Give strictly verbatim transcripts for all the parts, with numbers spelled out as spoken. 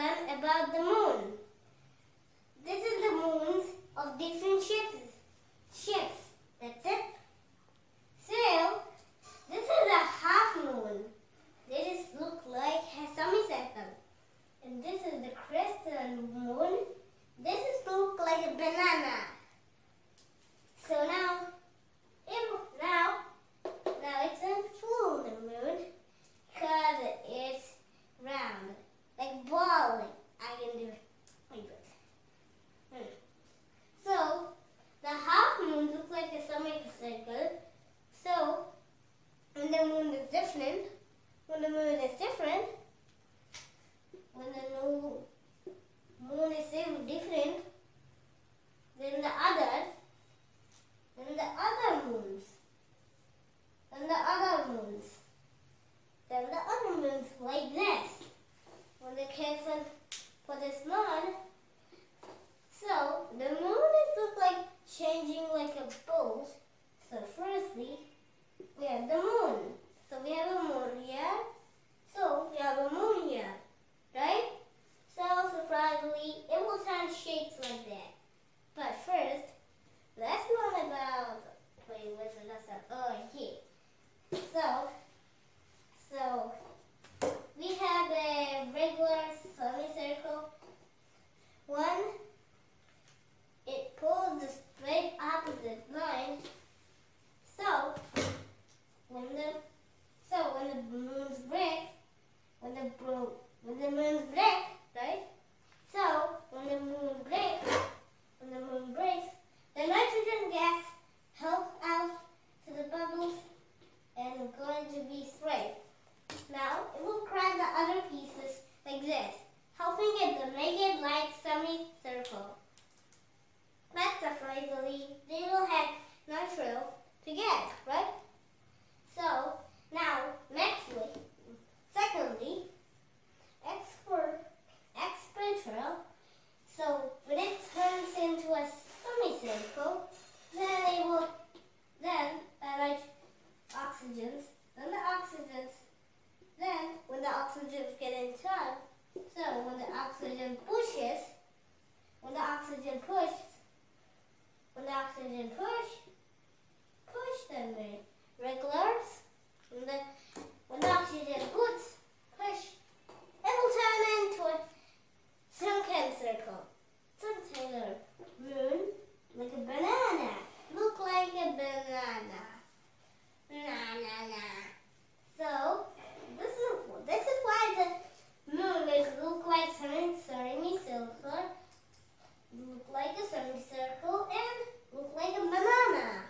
learn about the moon. This is the moons of different shapes. Shapes. That's it. So, this is a half moon. This looks like a semicircle. And this is the crescent moon. This is look like a banana. So now, it, now, now it's a full moon because it's round, like ball. I can do it like this. Hmm. So the half moon looks like a semicircle. So when the moon is different, when the moon is different, when the moon moon is different than the others, then the other moons, then the other moons, then the other moons like this. When the crescent for this moon, so the moon is look like changing like a boat. So firstly, we have the moon. So we have a moon here. So we have a moon here, right? So surprisingly, it will turn shapes like that. But first, let's learn about. Wait, what's the last one? Oh, here. So, so we have a regular semicircle. One, it pulls the straight opposite line. So when the so when the moons break, when the bro, when the moons break, right? So when the moon breaks, when the moon breaks, the nitrogen gas helps out to the bubbles and it's going to be straight. Now it will crack the other pieces like this, helping it to make it like semicircle. But surprisingly, they will have nitro together, right? So now, nextly, secondly, expert, expetrial. So when it turns into a semicircle, then it will, then uh, like oxygens, then the oxygens, then when the oxygens get in turn, so when the oxygen pushes, when the oxygen pushes, when the oxygen push, push them in regulars. When the when the oxygen puts, push, it will turn into a sunken circle. Circular moon like a banana. Look like a banana. Na na na. So this is this is why the moon is look like semicircle. Look like a semicircle and look like a banana.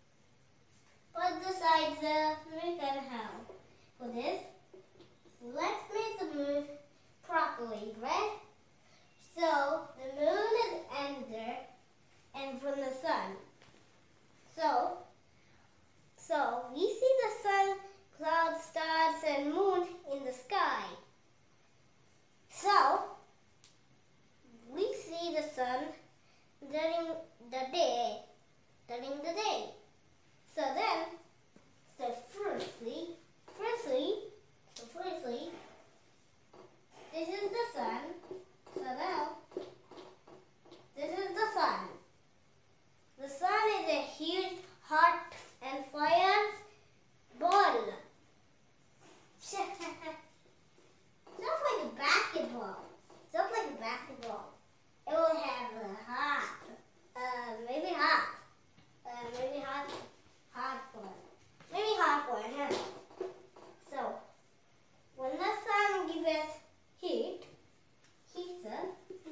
But the sides uh, we can have. For this, let's make the moon properly, right? So the moon is under and from the sun. So, so we see the sun, clouds, stars, and moon in the sky. So we see the sun during the day, during the day. So then, so firstly, firstly, so firstly, this is the sun. So now, this is the sun. The sun is a huge hot and fire ball. Just like a basketball. Just like a basketball. It will have a hot, uh, maybe hot, uh, maybe hot, hot one. Maybe hot one, yeah. So, when the sun gives us heat, heat, uh,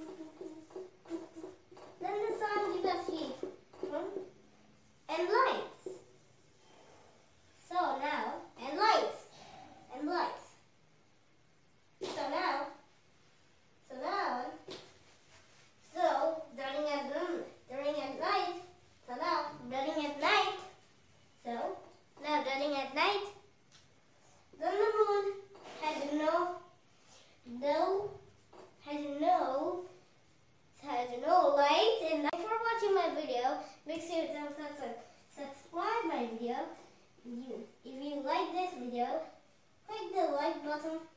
then the sun gives us heat hmm, and lights. So now, and lights, and lights. So now, so now, so during at during at night, so now during at night, so now during at night, then the moon has no, no, has no, has no light. And thanks for watching my video. Make sure to subscribe my video. If you, if you like this video, click the like button.